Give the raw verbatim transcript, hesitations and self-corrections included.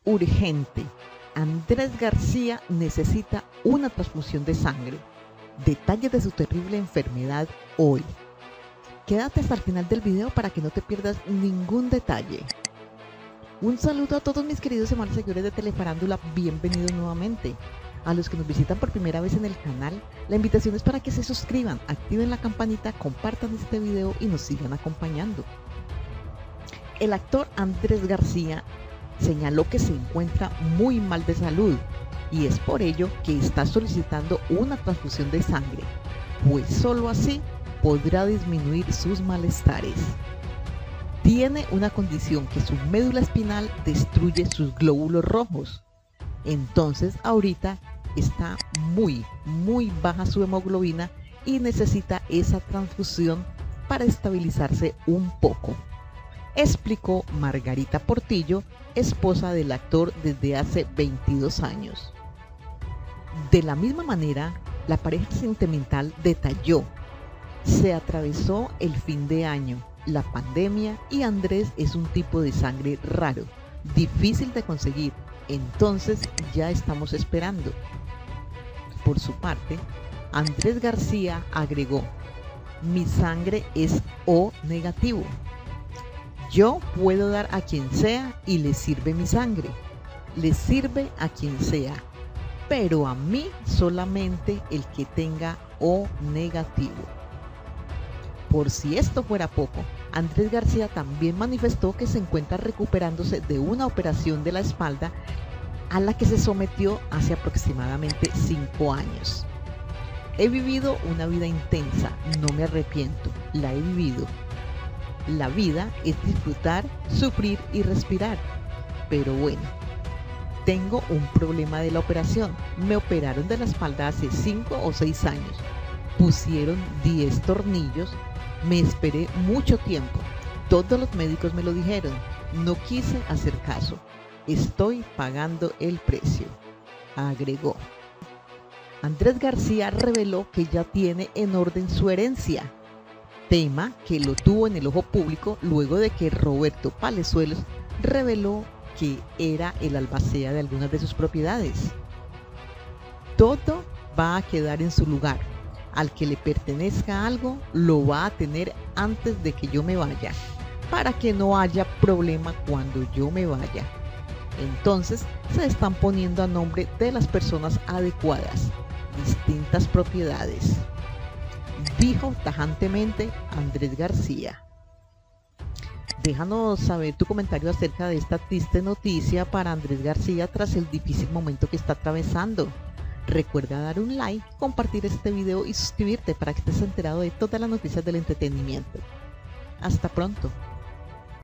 urgente. Andrés García necesita una transfusión de sangre. Detalles de su terrible enfermedad hoy. Quédate hasta el final del video para que no te pierdas ningún detalle. Un saludo a todos mis queridos y amables seguidores de Telefarándula, bienvenidos nuevamente. A los que nos visitan por primera vez en el canal, la invitación es para que se suscriban, activen la campanita, compartan este video y nos sigan acompañando. El actor Andrés García señaló que se encuentra muy mal de salud y es por ello que está solicitando una transfusión de sangre, pues solo así podrá disminuir sus malestares. Tiene una condición que su médula espinal destruye sus glóbulos rojos, entonces ahorita está muy muy baja su hemoglobina y necesita esa transfusión para estabilizarse un poco, explicó Margarita Portillo, esposa del actor desde hace veintidós años. De la misma manera, la pareja sentimental detalló: se atravesó el fin de año, la pandemia y Andrés es un tipo de sangre raro, difícil de conseguir, entonces ya estamos esperando. Por su parte, Andrés García agregó: mi sangre es O negativo. Yo puedo dar a quien sea y le sirve mi sangre, le sirve a quien sea, pero a mí solamente el que tenga O negativo. Por si esto fuera poco, Andrés García también manifestó que se encuentra recuperándose de una operación de la espalda a la que se sometió hace aproximadamente cinco años. He vivido una vida intensa, no me arrepiento, la he vivido. La vida es disfrutar, sufrir y respirar. Pero bueno, tengo un problema de la operación. Me operaron de la espalda hace cinco o seis años. Pusieron diez tornillos. Me esperé mucho tiempo. Todos los médicos me lo dijeron. No quise hacer caso. Estoy pagando el precio, agregó. Andrés García reveló que ya tiene en orden su herencia, tema que lo tuvo en el ojo público luego de que Roberto Palezuelos reveló que era el albacea de algunas de sus propiedades. Todo va a quedar en su lugar. Al que le pertenezca algo, lo va a tener antes de que yo me vaya, para que no haya problema cuando yo me vaya. Entonces se están poniendo a nombre de las personas adecuadas, distintas propiedades, dijo tajantemente Andrés García. Déjanos saber tu comentario acerca de esta triste noticia para Andrés García tras el difícil momento que está atravesando. Recuerda dar un like, compartir este video y suscribirte para que estés enterado de todas las noticias del entretenimiento. Hasta pronto.